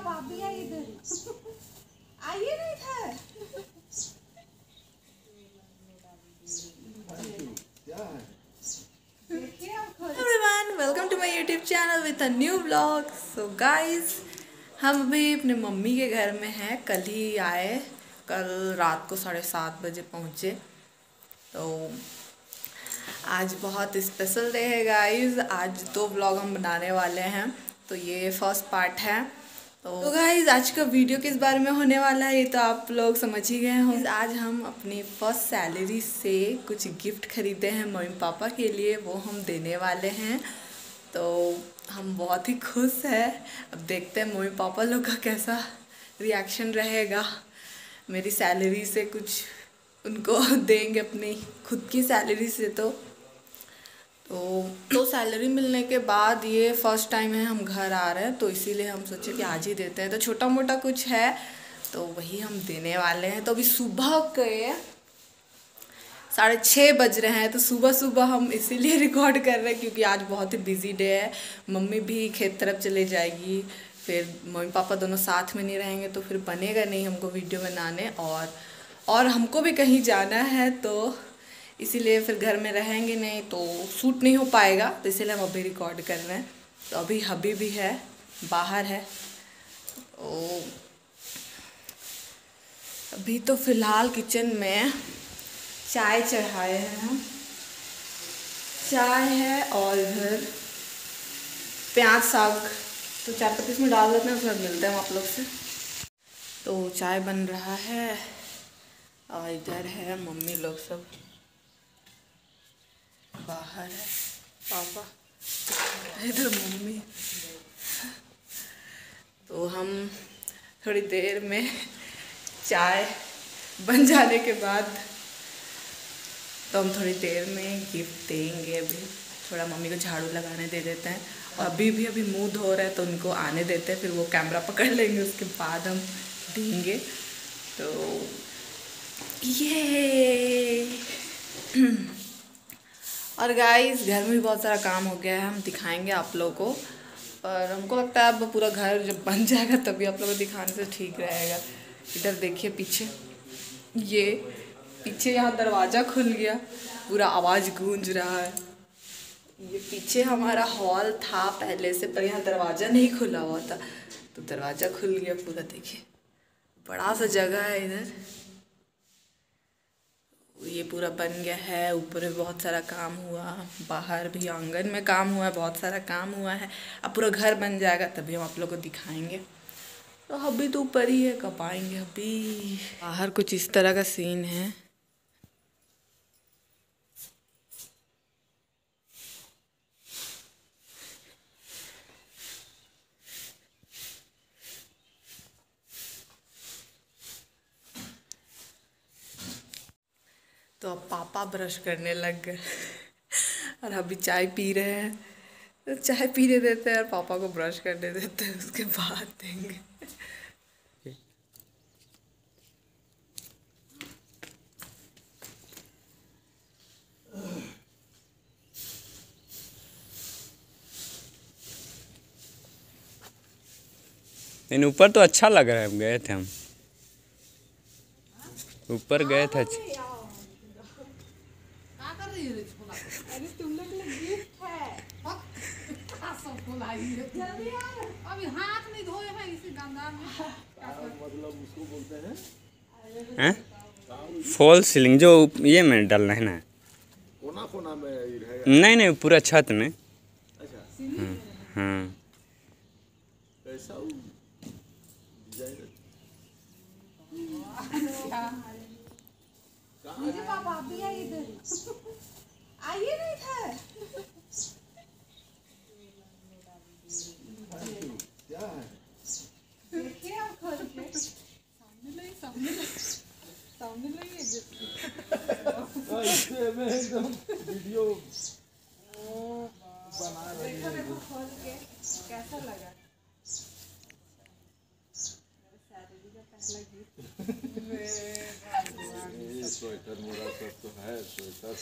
पापा आप भी आइए इधर। आइए ना इधर। Everyone, welcome to my YouTube channel with a new vlog. So guys, हम अभी अपने मम्मी के घर में हैं। कल ही आए, कल रात को 7:30 बजे पहुँचे। तो आज बहुत स्पेशल डे है गाइस। आज 2 व्लॉग हम बनाने वाले हैं, तो ये फर्स्ट पार्ट है। तो गाइस, आज का वीडियो किस बारे में होने वाला है ये तो आप लोग समझ ही गए होंगे। आज हम अपनी फर्स्ट सैलरी से कुछ गिफ्ट खरीदे हैं मम्मी पापा के लिए, वो हम देने वाले हैं। तो हम बहुत ही खुश हैं। अब देखते हैं मम्मी पापा लोग का कैसा रिएक्शन रहेगा। मेरी सैलरी से कुछ उनको देंगे, अपनी खुद की सैलरी से। तो सैलरी मिलने के बाद ये फर्स्ट टाइम है हम घर आ रहे हैं, तो इसीलिए हम सोचे कि आज ही देते हैं। तो छोटा मोटा कुछ है तो वही हम देने वाले हैं। तो अभी सुबह के 6:30 बज रहे हैं। तो सुबह सुबह हम इसीलिए रिकॉर्ड कर रहे हैं क्योंकि आज बहुत ही बिजी डे है। मम्मी भी खेत तरफ चले जाएगी, फिर मम्मी पापा दोनों साथ में नहीं रहेंगे तो फिर बनेगा नहीं हमको वीडियो बनाने। और हमको भी कहीं जाना है, तो इसीलिए फिर घर में रहेंगे नहीं तो शूट नहीं हो पाएगा। तो इसीलिए हम अभी रिकॉर्ड कर रहे हैं। तो अभी हबी भी है, बाहर है। तो अभी तो फ़िलहाल किचन में चाय चढ़ाए हैं हम। चाय है और इधर प्याज साग, तो चाय पत्ती इसमें डाल देते हैं, उसके बाद मिलते हैं हम आप लोग से। तो चाय बन रहा है और इधर है मम्मी लोग सब, बाहर है पापा, इधर मम्मी। तो हम थोड़ी देर में चाय बन जाने के बाद तो हम थोड़ी देर में गिफ्ट देंगे। अभी थोड़ा मम्मी को झाड़ू लगाने दे देते हैं और अभी मुंह धो रहे हैं तो उनको आने देते हैं, फिर वो कैमरा पकड़ लेंगे, उसके बाद हम देंगे। तो ये और गाइस, घर में भी बहुत सारा काम हो गया है, हम दिखाएंगे आप लोगों को। पर हमको लगता है अब पूरा घर जब बन जाएगा तभी आप लोगों को दिखाने से ठीक रहेगा। इधर देखिए पीछे, ये पीछे यहाँ दरवाज़ा खुल गया, पूरा आवाज़ गूंज रहा है। ये पीछे हमारा हॉल था पहले से, पर यहाँ दरवाज़ा नहीं खुला हुआ था, तो दरवाज़ा खुल गया पूरा। देखिए बड़ा सा जगह है इधर, ये पूरा बन गया है। ऊपर में बहुत सारा काम हुआ, बाहर भी आंगन में काम हुआ है, बहुत सारा काम हुआ है। अब पूरा घर बन जाएगा तभी हम आप लोग को दिखाएंगे। तो अभी तो ऊपर ही है, कब आएंगे। अभी बाहर कुछ इस तरह का सीन है। तो अब पापा ब्रश करने लग गए और अभी चाय पी रहे हैं। तो चाय पीने देते हैं और पापा को ब्रश करने देते हैं, उसके बाद देंगे। इन ऊपर तो अच्छा लग रहा है, गए थे हम ऊपर गए थे। अरे तुम लोग के लिए गिफ्ट है। अभी हाथ नहीं धोए हैं इसी गंगा में। मतलब उसको बोलते हैं फॉल सीलिंग, जो ये में डालना है ना, कोना कोना में रहेगा। नहीं पूरा छत में। अच्छा हाँ कैसा डिजाइन? मुझे पापा आप भी आइए इधर। आइए ना इधर। क्या है? देखिए आप खोल के, सामने लाइए इससे मैं एकदम वीडियो बना रही देखो देखो खोल के कैसा लगा। ये स्वेटर मेरा सब तो है स्वेटर।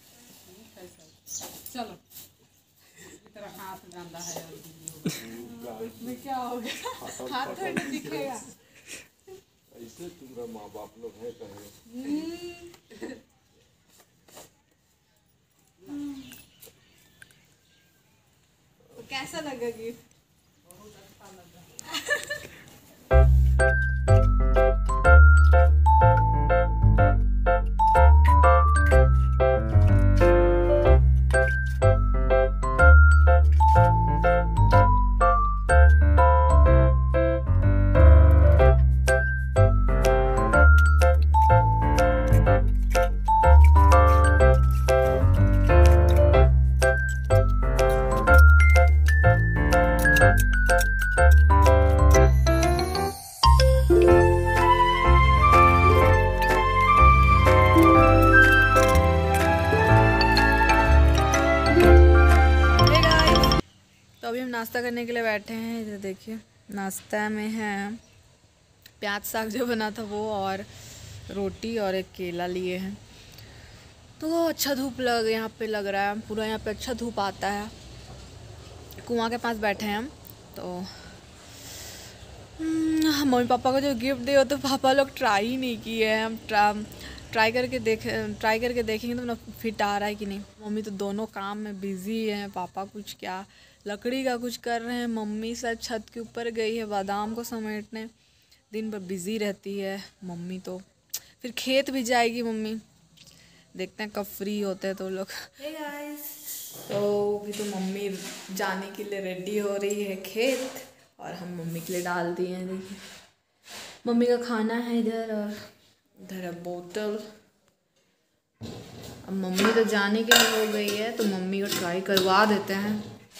चलो, इतना हाथ गंदा है। इसमें क्या होगा, हाथ थोड़ा दिखेगा। ऐसे तुम्हारा माँ बाप लोग है कहे। तो कैसा लगा गिफ्ट? तो अभी हम नाश्ता करने के लिए बैठे हैं। इधर देखिए नाश्ता में है प्याज साग जो बना था वो, और रोटी और एक केला लिए हैं। तो अच्छा धूप यहाँ पे लग रहा है, पूरा यहाँ पे अच्छा धूप आता है। कुआं के पास बैठे हैं हम। तो मम्मी पापा को जो गिफ्ट दिए तो पापा लोग ट्राई ही नहीं किए हैं। हम ट्राई करके देखेंगे तो ना फिट आ रहा है कि नहीं। मम्मी तो दोनों काम में बिजी है, पापा कुछ क्या लकड़ी का कुछ कर रहे हैं, मम्मी शायद छत के ऊपर गई है बादाम को समेटने। दिन भर बिजी रहती है मम्मी, तो फिर खेत भी जाएगी मम्मी। देखते हैं कब फ्री होते हैं तो लोग। हे गाइस, तो अभी तो मम्मी जाने के लिए रेडी हो रही है खेत, और हम मम्मी के लिए डाल दिए हैं। देखिए मम्मी का खाना है इधर, और इधर है बोतल। अब मम्मी तो जाने के लिए हो गई है, तो मम्मी को ट्राई करवा देते हैं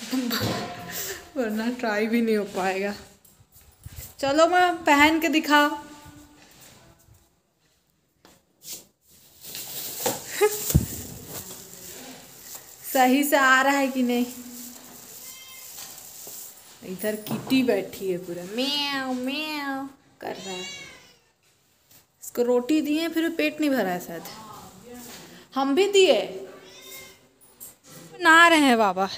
वरना ट्राई भी नहीं हो पाएगा। चलो मैं पहन के दिखा। सही से आ रहा है कि नहीं। इधर किटी बैठी है पूरा म्याऊ म्याऊ कर रहा है। इसको रोटी दिए फिर पेट नहीं भरा है शायद। हम भी दिए ना रहे हैं बाबा।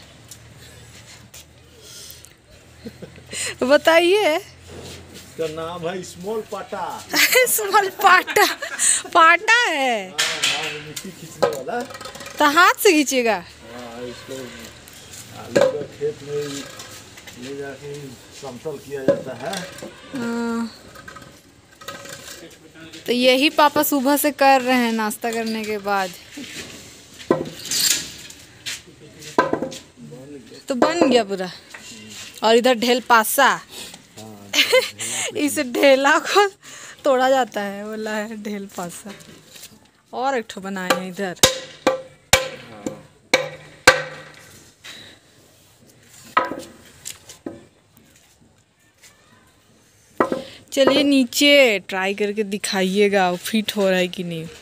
बताइए। इसका नाम है स्मॉल पाटा। स्मॉल पाटा, पाटा है मिट्टी खींचने वाला। तो हाथ से खींचेगा। हाँ, इसको आलू का खेत में ले जाके समतल किया जाता है। तो यही पापा सुबह से कर रहे हैं नाश्ता करने के बाद। तो बन गया पूरा। और इधर ढेल पासा। इस ढेला को तोड़ा जाता है, बोला है ढेल पासा। और एक ठो बनाए हैं इधर। चलिए नीचे ट्राई करके दिखाइएगा फिट हो रहा है कि नहीं।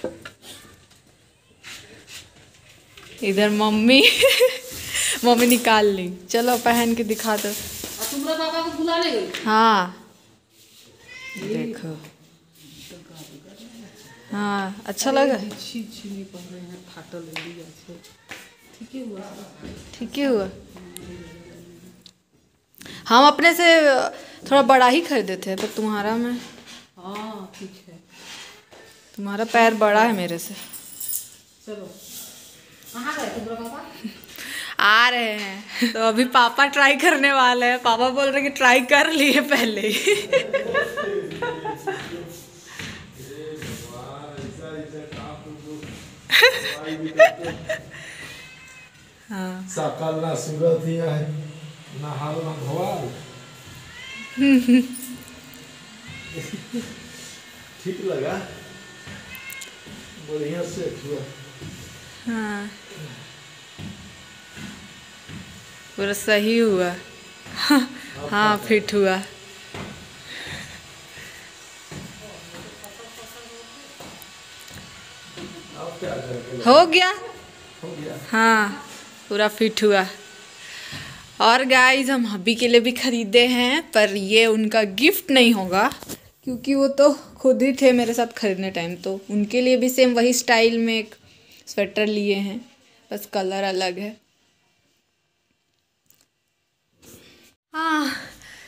इधर मम्मी मम्मी निकाल ली। चलो पहन के दिखा दो। तुम्हारा पापा को बुला ले गई। हाँ देखो, हाँ अच्छा लगा। ठीक ही हुआ। हम अपने से थोड़ा बड़ा ही खरीदे थे, पर तुम्हारा में हाँ ठीक है। तुम्हारा पैर बड़ा है मेरे से। चलो कहाँ गए तुम्हारा पापा? आ रहे हैं। तो अभी पापा ट्राई करने वाले हैं। पापा बोल रहे कि ट्राई कर लिए पहले ही। हाँ सकाल ना सूरत ही है ना हाल ना भवाल। ठीक लगा, बढ़िया से हुआ। हाँ पूरा सही हुआ। हाँ फिट हुआ। अब क्या करें? हो गया। हो गया। हाँ पूरा फिट हुआ। और गाइस हम हब्बी के लिए भी खरीदे हैं, पर ये उनका गिफ्ट नहीं होगा क्योंकि वो तो खुद ही थे मेरे साथ खरीदने टाइम। तो उनके लिए भी सेम वही स्टाइल में एक स्वेटर लिए हैं, बस कलर अलग है। हाँ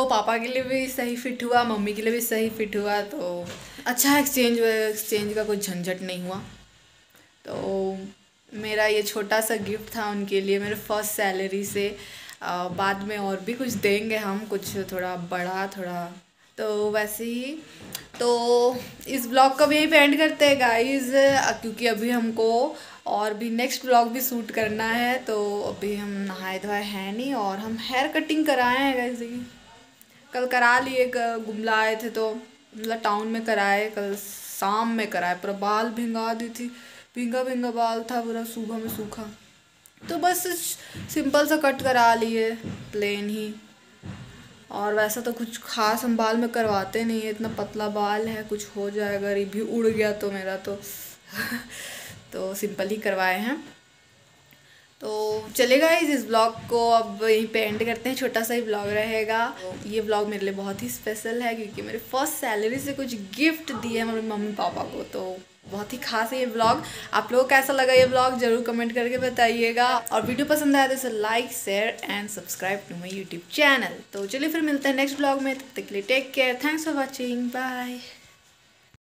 पापा के लिए भी सही फिट हुआ, मम्मी के लिए भी सही फिट हुआ, तो अच्छा एक्सचेंज का कोई झंझट नहीं हुआ। तो मेरा ये छोटा सा गिफ्ट था उनके लिए मेरे फर्स्ट सैलरी से। बाद में और भी कुछ देंगे हम, कुछ थोड़ा बड़ा थोड़ा, तो वैसे ही। तो इस ब्लॉग को भी यहीं पे एंड करते हैं गाइस, क्योंकि अभी हमको और भी नेक्स्ट ब्लॉग भी शूट करना है। तो अभी हम नहाए धोए हैं नहीं, और हम हेयर कटिंग कराए हैं गाइस। कल करा लिए, गुमला आए थे तो मतलब टाउन में कराए, कल शाम में कराए। पूरा बाल भिंगा दी थी, भिंगा भिंगा बाल था पूरा, सुबह में सूखा। तो बस सिंपल सा कट करा लिए, प्लेन ही। और वैसा तो कुछ खास हम बाल में करवाते नहीं है, इतना पतला बाल है, कुछ हो जाए अगर ये भी उड़ गया तो मेरा तो तो सिंपल ही करवाए हैं। तो चलेगा इस ब्लॉग को अब यहीं पे एंड करते हैं, छोटा सा ही ब्लॉग रहेगा। तो ये ब्लॉग मेरे लिए बहुत ही स्पेशल है, क्योंकि मेरे फर्स्ट सैलरी से कुछ गिफ्ट दिए हैं मेरे मम्मी पापा को, तो बहुत ही खास है ये ब्लॉग। आप लोगों को कैसा लगा ये ब्लॉग ज़रूर कमेंट करके बताइएगा, और वीडियो पसंद आया तो इसे like share and subscribe to my YouTube channel. तो चलिए फिर मिलते हैं नेक्स्ट ब्लॉग में, तब तक के लिए take care, thanks for watching, bye.